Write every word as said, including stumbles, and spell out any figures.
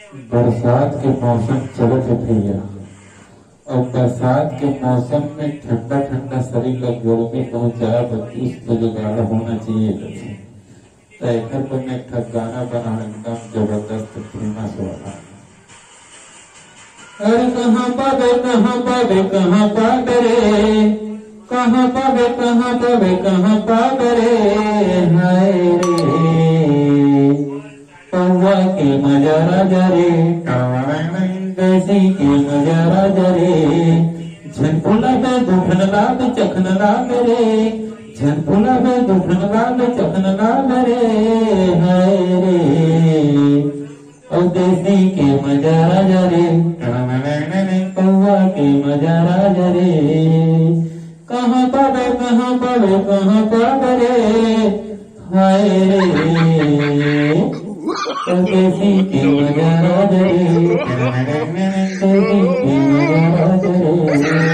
बरसात के मौसम चलत है भैया। और बरसात के मौसम में ठंडा ठंडा शरीर का गर्मी पहुंचाया बत्तीस तो जुगाड़ होना चाहिए बच्चे। तो एक पर मैं एक गाना बना एकदम जबरदस्त फेमस वाला। अरे कहाँ पावे कहाँ पावे कहाँ पावे रे, कहाँ पावे कहाँ पावे कहाँ पावे रे, हाय रे पौवा के मजा राजा रे, कैसी के मजा राजा रे, झनपुला में दुखन लाग चखन लाग रे, झनपुला में दुखन लाग चखन लाग रे, हाय रे और देसी के मजा राजा रे, पौवा के मजा राजा रे, कहाँ पावे कहाँ पावे कहाँ पावे रे, हाय रे देसी के मजा राजा रे, देसी के मजा राजा रे।